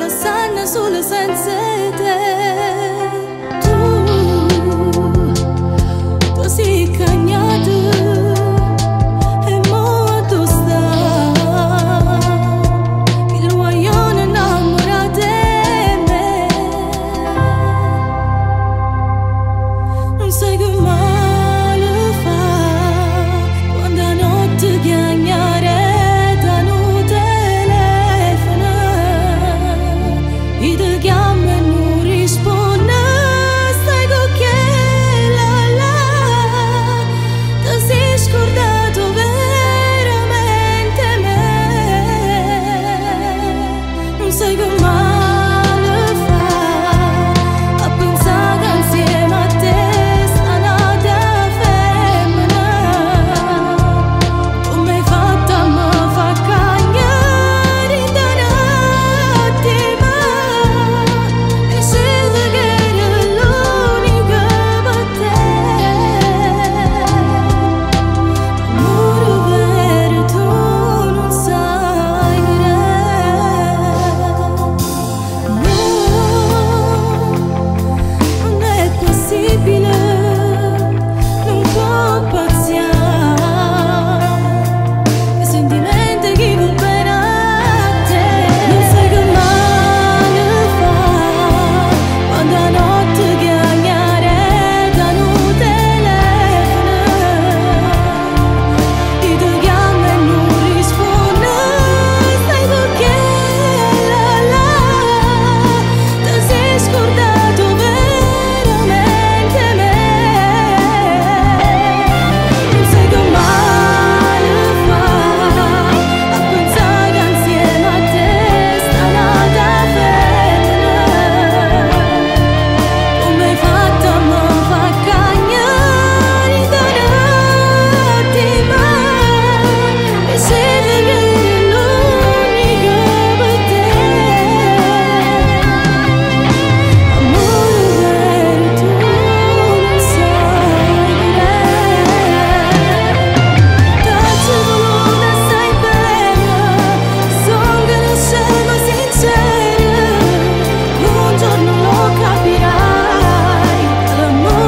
la sanno solo senza te. Tu sei cagnato e mo tu stai, il guaglione innamorato di me. Non sai che male fa quando a notte chiagnare e ti chiama e non risponde, stai con che la ti sei scordato veramente me. Non sai che male fa a pensare insieme a te sta nata femmina. Come hai fatto a me fa cagnare in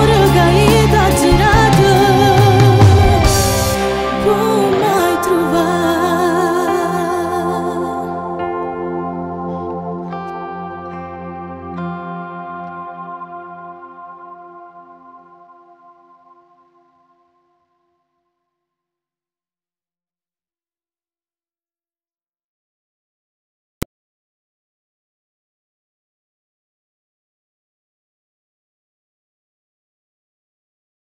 mai trovato.